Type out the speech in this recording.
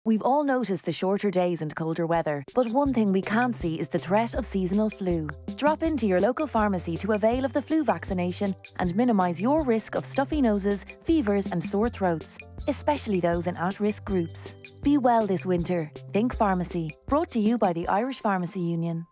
We've all noticed the shorter days and colder weather, but one thing we can't see is the threat of seasonal flu. Drop into your local pharmacy to avail of the flu vaccination and minimise your risk of stuffy noses, fevers and sore throats, especially those in at-risk groups. Be well this winter. Think Pharmacy. Brought to you by the Irish Pharmacy Union.